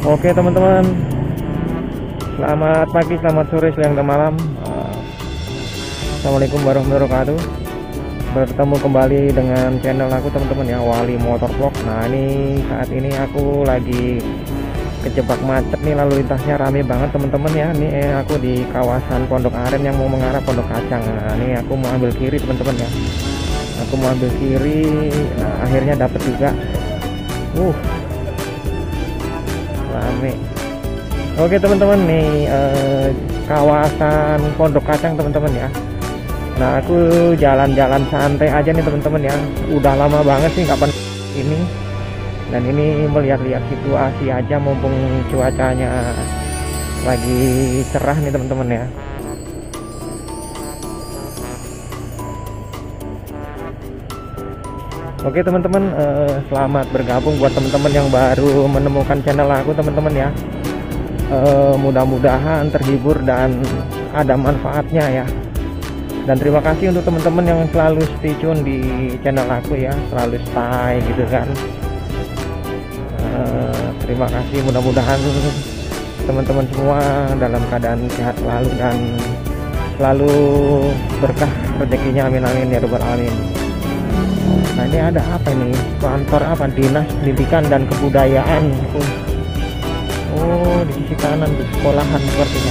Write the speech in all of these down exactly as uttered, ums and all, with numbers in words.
Oke teman-teman, selamat pagi, selamat sore, siang, dan malam. Assalamualaikum warahmatullahi wabarakatuh. Bertemu kembali dengan channel aku teman-teman ya, Wali Motovlog. Nah ini saat ini aku lagi kejebak macet nih, lalu lintasnya rame banget teman-teman ya. Ini eh, aku di kawasan Pondok Aren yang mau mengarah Pondok Kacang. Nah ini aku mau ambil kiri teman-teman ya. Aku mau ambil kiri, nah, akhirnya dapet juga. Uh, rame. Oke teman-teman, nih eh, kawasan Pondok Kacang teman-teman ya. Nah aku jalan-jalan santai aja nih teman-teman ya. Udah lama banget sih kapan ini. Dan ini melihat-lihat situasi aja, mumpung cuacanya lagi cerah nih teman-teman ya. Oke teman-teman, eh, selamat bergabung buat teman-teman yang baru menemukan channel aku teman-teman ya. Eh, mudah-mudahan terhibur dan ada manfaatnya ya. Dan terima kasih untuk teman-teman yang selalu stay tune di channel aku ya, selalu stay gitu kan. Eh, terima kasih, mudah-mudahan teman-teman semua dalam keadaan sehat selalu dan selalu berkah rezekinya, amin amin ya rabbal alamin. Nah ini ada apa ini, kantor apa, Dinas Pendidikan dan Kebudayaan. Oh, oh di sisi kanan di sekolahan sepertinya.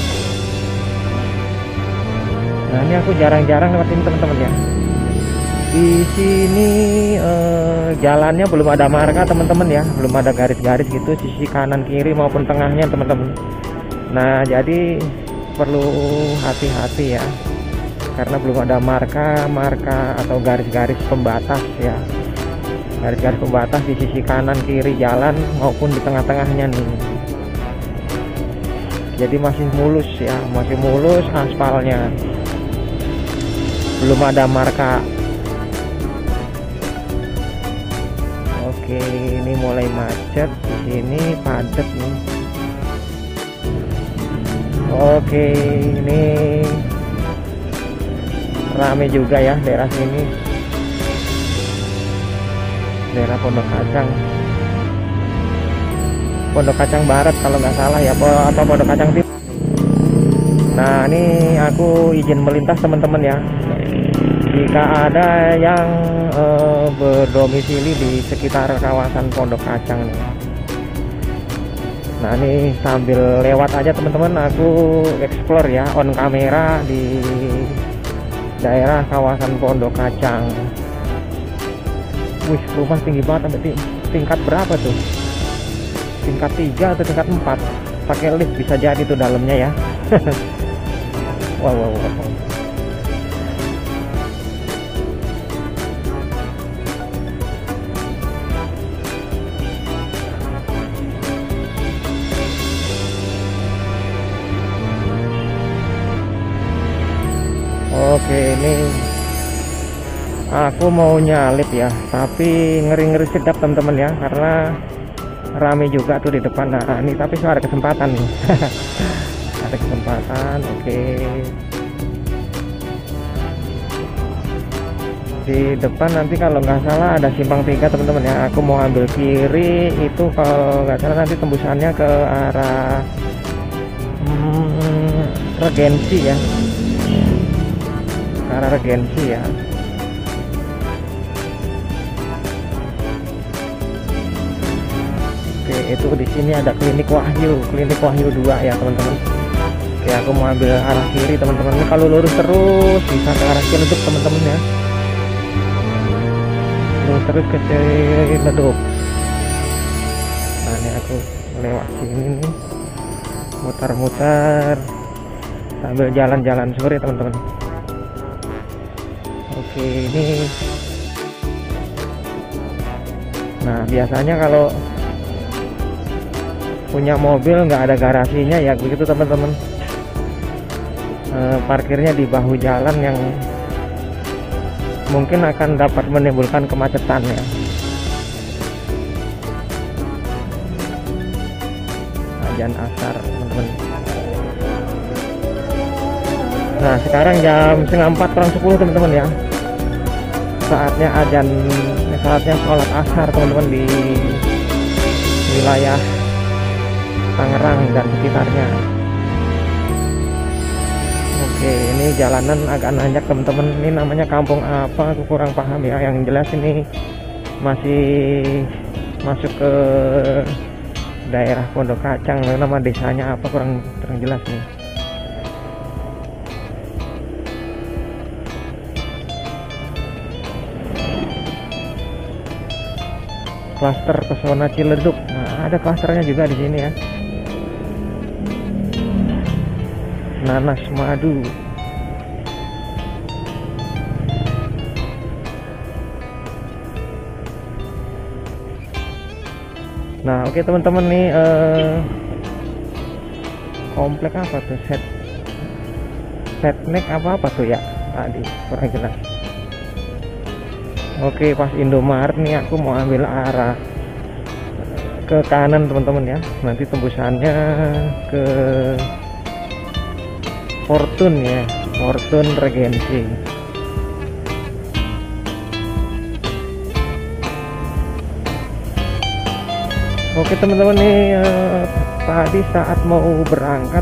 Nah ini aku jarang-jarang lewat ini teman-teman ya. Di sini eh, jalannya belum ada marka teman-teman ya, belum ada garis-garis gitu sisi kanan kiri maupun tengahnya teman-teman. Nah jadi perlu hati-hati ya, karena belum ada marka-marka atau garis-garis pembatas ya, garis-garis pembatas di sisi kanan kiri jalan maupun di tengah-tengahnya nih. Jadi masih mulus ya, masih mulus aspalnya, belum ada marka. Oke, ini mulai macet, di sini padat nih. Oke, ini rame juga ya daerah sini, daerah Pondok Kacang, Pondok Kacang Barat kalau nggak salah ya, atau Pondok Kacang Timur. Nah ini aku izin melintas teman-teman ya. Jika ada yang eh, berdomisili di sekitar kawasan Pondok Kacang nih. Nah ini sambil lewat aja teman-teman, aku explore ya on kamera di daerah kawasan Pondok Kacang. Wih, rumah tinggi banget, sampai tingkat berapa tuh? Tingkat tiga atau tingkat empat? Pakai lift bisa jadi tuh dalamnya ya. Wow, wow, wow. Oke, ini aku mau nyalip ya, tapi ngeri-ngeri sedap teman-teman ya, karena rame juga tuh di depan. Nah ini tapi ada kesempatan nih. Ada kesempatan. Oke, di depan nanti kalau nggak salah ada simpang tiga teman-teman ya. Aku mau ambil kiri, itu kalau nggak salah nanti tembusannya ke arah hmm, Regensi ya, arah Regensi ya. Oke, itu di sini ada klinik Wahyu, klinik Wahyu dua ya teman-teman. Oke, aku mau ambil arah kiri teman-teman. Ini kalau lurus terus bisa ke arah Ciledug teman-teman ya. Lurus terus ke Ciledug. Nah ini aku lewat sini nih, mutar-mutar sambil jalan-jalan sore teman-teman. Oke, ini nah biasanya kalau punya mobil nggak ada garasinya ya begitu teman-teman. E, parkirnya di bahu jalan yang mungkin akan dapat menimbulkan kemacetan ya. Azan asar teman-teman. Nah sekarang jam setengah empat kurang sepuluh teman-teman ya. Saatnya azan, saatnya sholat asar teman-teman di wilayah Tangerang dan sekitarnya. Oke, ini jalanan agak nanjak teman-teman. Ini namanya kampung apa? Aku kurang paham ya. Yang jelas ini masih masuk ke daerah Pondok Kacang. Nama desanya apa kurang kurang jelas nih. Klaster Pesona Ciledug. Nah, ada klasternya juga di sini ya. Nanas madu. Nah, oke teman-teman nih eh, komplek apa tuh? Set setnek apa apa tuh ya? Tadi kurang jelas. Oke, pas Indomaret nih aku mau ambil arah ke kanan teman-teman ya. Nanti tembusannya ke Fortune ya, Fortune Regency. Oke teman-teman nih eh, tadi saat mau berangkat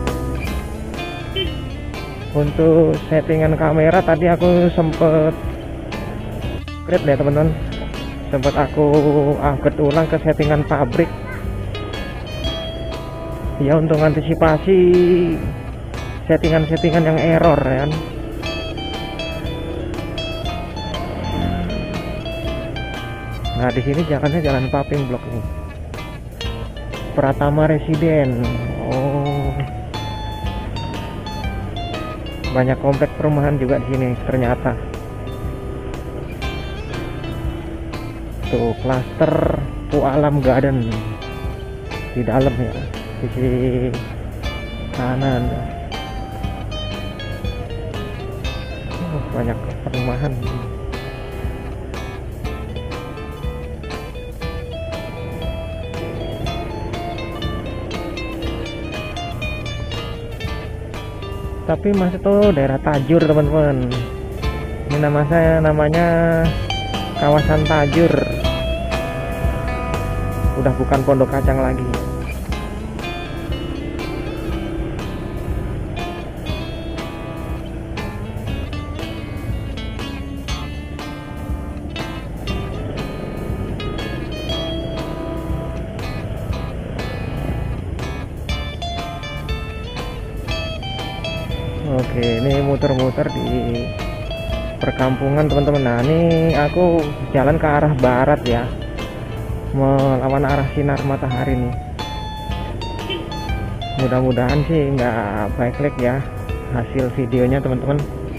untuk settingan kamera tadi aku sempet upgrade ya teman-teman, sempat aku upgrade ulang ke settingan pabrik ya untuk antisipasi settingan-settingan yang error ya kan. Nah di sini jalannya jalan paving blok nih, Pratama Residen. Oh, banyak komplek perumahan juga di sini ternyata. Tuh klaster Pualam Garden di dalam ya, sisi kanan. Oh, banyak perumahan. Tapi masih tuh daerah Tajur teman-teman. Ini nama saya namanya kawasan Tajur. Udah bukan Pondok Kacang lagi. Oke, ini muter-muter di perkampungan teman-teman. Nah ini aku jalan ke arah barat ya, melawan arah sinar matahari nih. Mudah-mudahan sih nggak backlight ya hasil videonya teman-teman.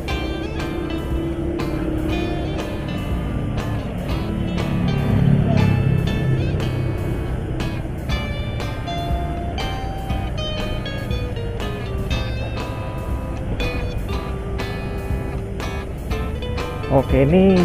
Oke, ini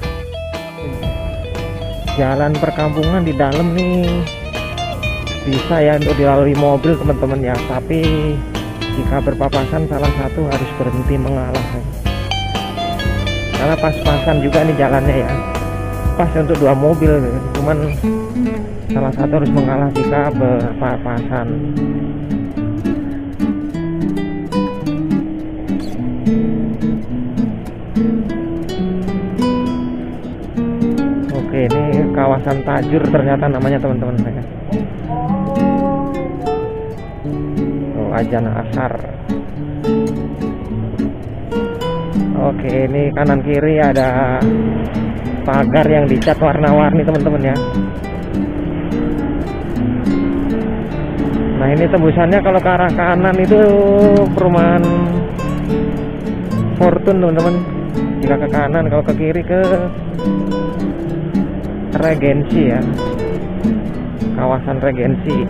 jalan perkampungan di dalam nih bisa ya untuk dilalui mobil teman-teman ya, tapi jika berpapasan salah satu harus berhenti mengalah karena pas-pasan juga nih jalannya ya, pas untuk dua mobil, cuman salah satu harus mengalah jika berpapasan. Oke, ini kawasan Tajur ternyata namanya teman-teman saya. Oh, Ajana Asar. Oke, ini kanan kiri ada pagar yang dicat warna-warni teman-teman ya. Nah ini tembusannya kalau ke arah kanan itu perumahan Fortune teman-teman. Jika ke kanan, kalau ke kiri ke Regency ya, kawasan Regency.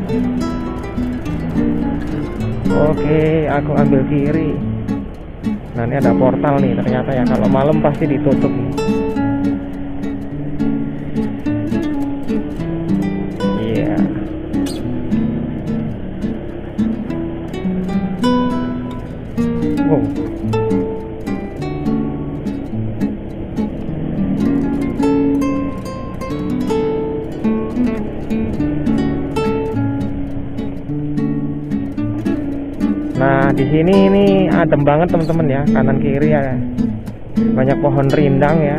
Oke, aku ambil kiri. Nah ini ada portal nih ternyata ya, kalau malam pasti ditutup nih. Iya. Wow. Nah di sini ini adem banget teman-teman ya, kanan kiri ya banyak pohon rindang ya.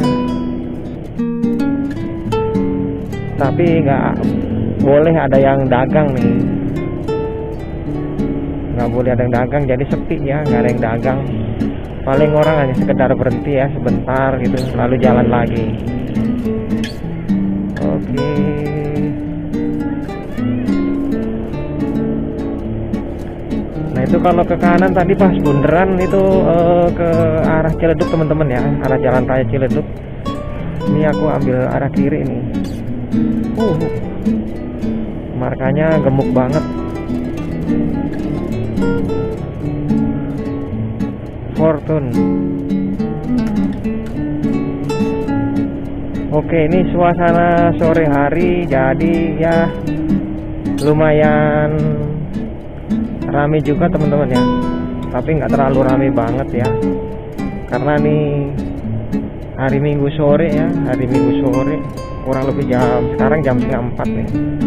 Tapi nggak boleh ada yang dagang nih, nggak boleh ada yang dagang, jadi sepi ya, nggak ada yang dagang. Paling orang hanya sekedar berhenti ya sebentar gitu, lalu jalan lagi. Oke. Nah itu kalau ke kanan tadi pas bundaran itu eh, ke arah Ciledug teman-teman ya, arah jalan raya Ciledug. Ini aku ambil arah kiri nih. Uh, markanya gemuk banget. Fortune. Oke, ini suasana sore hari, jadi ya lumayan rame juga teman-teman ya. Tapi nggak terlalu rame banget ya, karena nih hari Minggu sore ya, hari Minggu sore kurang lebih jam sekarang jam setengah empat nih.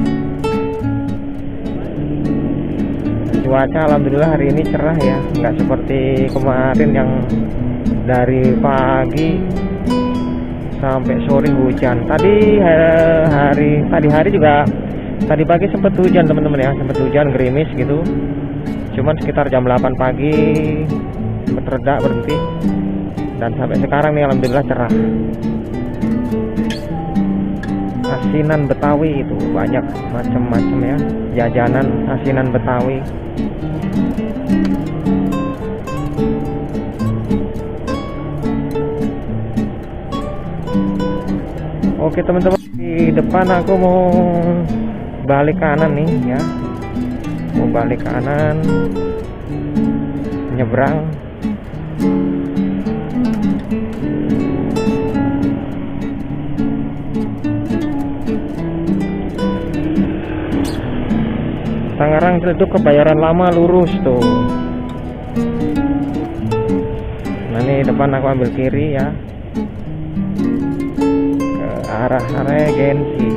Cuaca alhamdulillah hari ini cerah ya, nggak seperti kemarin yang dari pagi sampai sore hujan. Tadi hari tadi hari juga tadi pagi sempat hujan teman-teman ya, sempat hujan gerimis gitu. Cuman sekitar jam delapan pagi sempat reda berhenti, dan sampai sekarang nih alhamdulillah cerah. Asinan Betawi itu banyak macam-macam ya, jajanan asinan Betawi. Oke teman-teman, di depan aku mau balik kanan nih ya, mau balik kanan nyebrang. Tangerang Ciledug Kebayoran Lama lurus tuh. Nah ini depan aku ambil kiri ya, ke arah Regensi.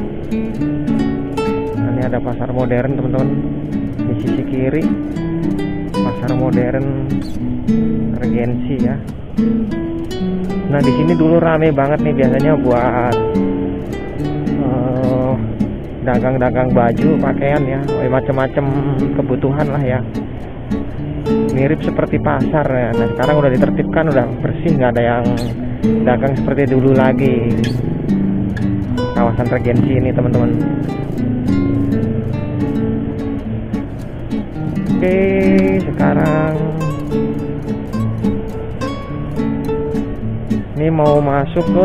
Nah, ini ada pasar modern teman-teman di sisi kiri, pasar modern Regensi ya. Nah di sini dulu rame banget nih biasanya buat dagang-dagang baju, pakaian ya, macam-macam kebutuhan lah ya. Mirip seperti pasar ya. Nah sekarang udah ditertibkan, udah bersih, nggak ada yang dagang seperti dulu lagi. Kawasan Regensi ini teman-teman. Oke, sekarang ini mau masuk ke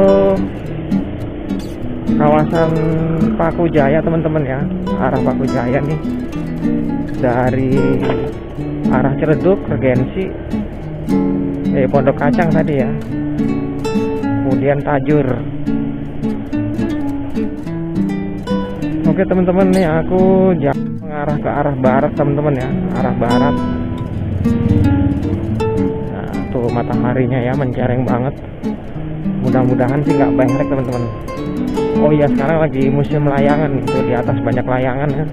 kawasan Paku Jaya teman-teman ya, arah Paku Jaya nih, dari arah Ciledug, Regensi, eh Pondok Kacang tadi ya, kemudian Tajur. Oke teman-teman, nih aku jalan mengarah ke arah barat teman-teman ya, arah barat. Nah tuh mataharinya ya mencereng banget, mudah-mudahan sih nggak belerek teman-teman. Oh iya, sekarang lagi musim layangan, itu di atas banyak layangan kan.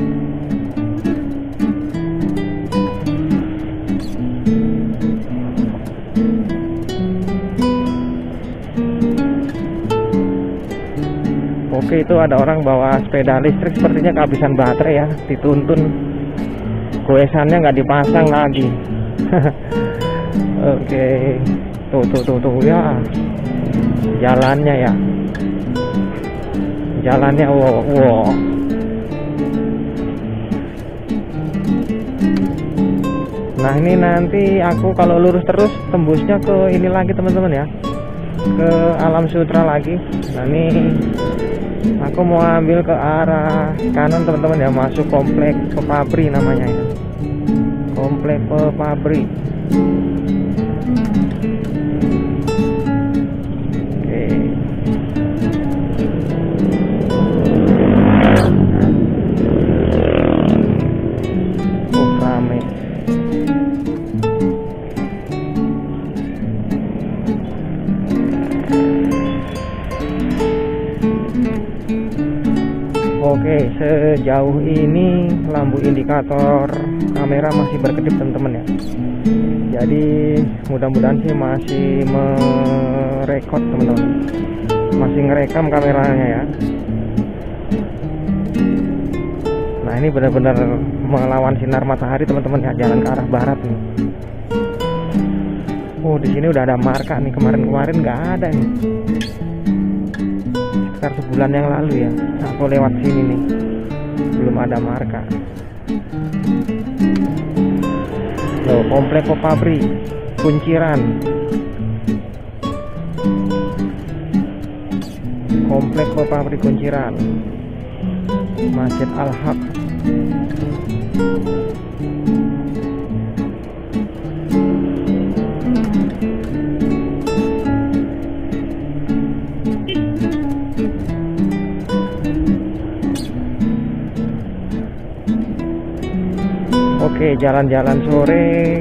Oke, itu ada orang bawa sepeda listrik, sepertinya kehabisan baterai ya, dituntun. Goesannya nggak dipasang lagi. Oke, tuh tuh tuh tuh ya, jalannya ya. Jalannya wow, wow. Nah ini nanti aku kalau lurus terus tembusnya ke ini lagi teman-teman ya, ke Alam Sutra lagi. Nah ini aku mau ambil ke arah kanan teman-teman ya, masuk komplek Pepabri namanya ya, komplek Pepabri. Oke, sejauh ini lampu indikator kamera masih berkedip teman-teman ya. Jadi mudah-mudahan sih masih merekod teman-teman, masih ngerekam kameranya ya. Nah ini benar-benar melawan sinar matahari teman-teman ya, jalan ke arah barat nih. Oh di sini udah ada marka nih, kemarin-kemarin nggak ada nih, sekitar sebulan yang lalu ya aku lewat sini nih, belum ada marka. Loh, Komplek Kopabri Kunciran, Komplek Kopabri Kunciran, Masjid Al-Haq. Oke, jalan-jalan sore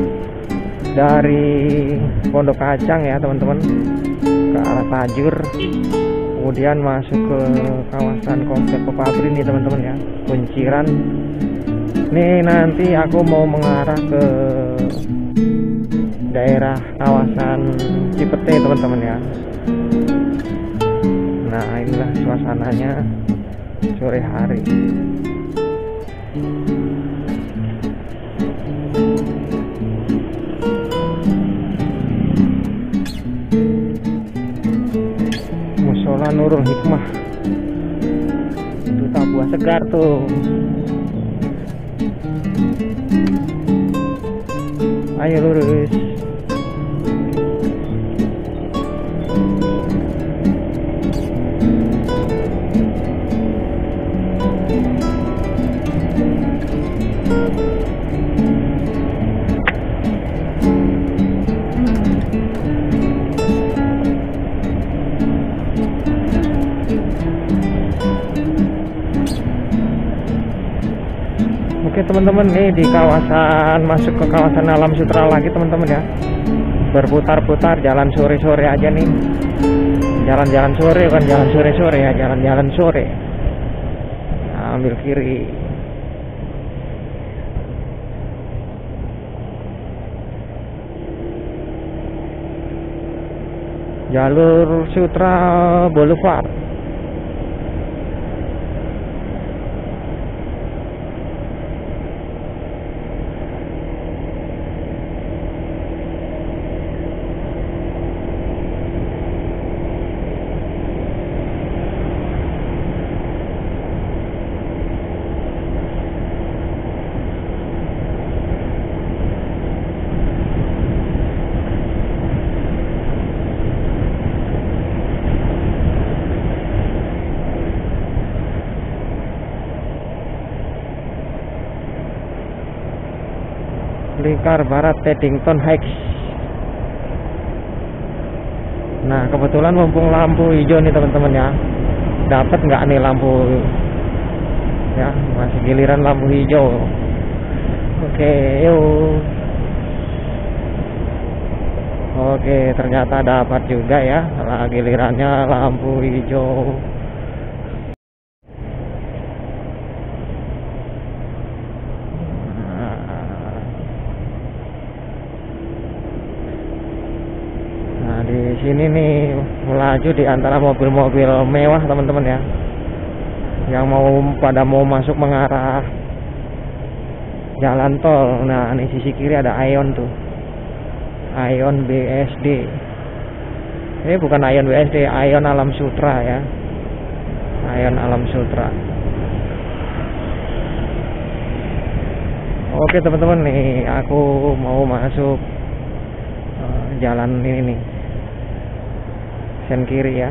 dari Pondok Kacang ya teman-teman ke arah Tajur, kemudian masuk ke kawasan Komplek Kopabri nih teman-teman ya, Kunciran. Nih nanti aku mau mengarah ke daerah kawasan Cipete teman-teman ya. Nah inilah suasananya sore hari. Musola Nurul Hikmah, duta buah segar tuh. Ayo lurus. Oke teman-teman, nih di kawasan, masuk ke kawasan Alam Sutra lagi teman-teman ya. Berputar-putar jalan sore-sore aja nih. Jalan-jalan sore, bukan jalan sore-sore ya, jalan-jalan sore. Nah, ambil kiri. Jalur Sutra Boulevard. Lingkar Barat Teddington Heights. Nah kebetulan mumpung lampu hijau nih teman-teman ya, dapat nggak nih lampu ya, masih giliran lampu hijau. Oke yuk. Oke ternyata dapat juga ya, lah gilirannya lampu hijau. Di sini nih melaju di antara mobil-mobil mewah teman-teman ya, yang mau pada mau masuk mengarah jalan tol. Nah ini sisi kiri ada Ion tuh, Ion B S D. Ini bukan Ion B S D, Ion Alam Sutra ya, Ion Alam Sutra. Oke teman-teman, nih aku mau masuk uh, jalan ini nih, sen kiri ya.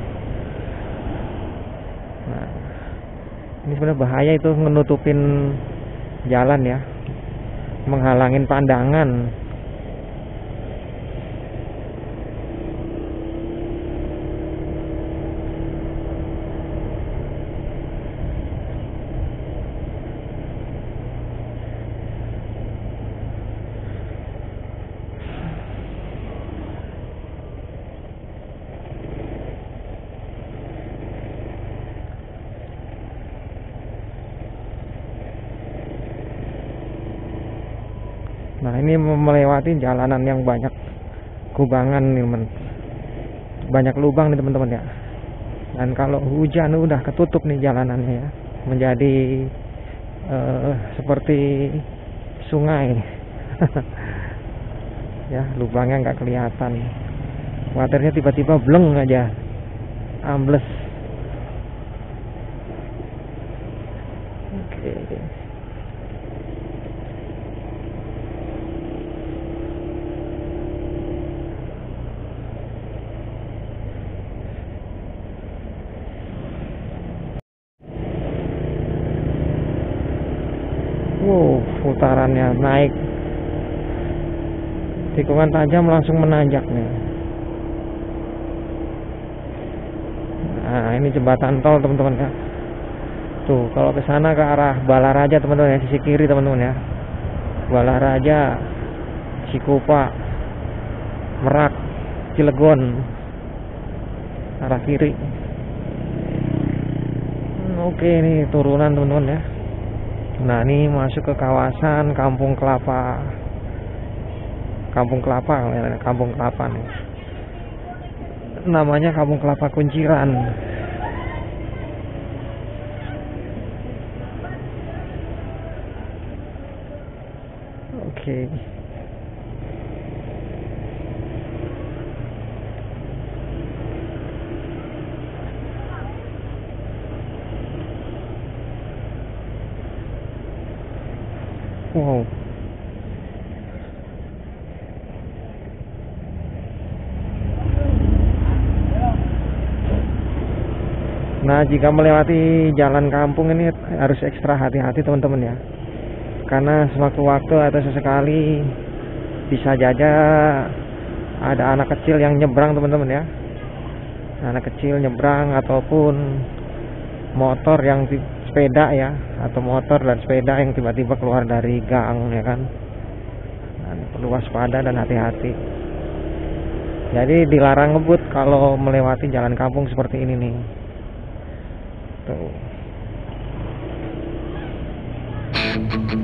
Nah, ini sebenarnya bahaya itu, ngenutupin jalan ya, menghalangin pandangan. Nah, ini melewati jalanan yang banyak kubangan nih teman, banyak lubang nih teman-teman ya. Dan kalau hujan udah ketutup nih jalanannya ya, menjadi uh, seperti sungai. Ya, lubangnya nggak kelihatan. Waternya tiba-tiba bleng aja, ambles. Oke. Wow, putarannya naik, tikungan tajam langsung menanjak nih. Nah, ini jembatan tol teman-teman ya. Tuh, kalau ke sana ke arah Balaraja teman-teman ya, sisi kiri teman-teman ya. Balaraja, Cikupa, Merak, Cilegon, arah kiri. Hmm, Oke, ini turunan teman-teman ya. Nah, ini masuk ke kawasan Kampung Kelapa. Kampung Kelapa, Kampung Kelapa nih. Namanya Kampung Kelapa Kunciran. Oke. Wow. Nah, jika melewati jalan kampung ini harus ekstra hati-hati teman-teman ya. Karena sewaktu-waktu atau sesekali bisa saja ada anak kecil yang nyebrang teman-teman ya. Anak kecil nyebrang ataupun motor yang sepeda ya, atau motor dan sepeda yang tiba-tiba keluar dari gang ya kan. Nah, perlu waspada dan hati-hati. Jadi dilarang ngebut kalau melewati jalan kampung seperti ini nih. Tuh.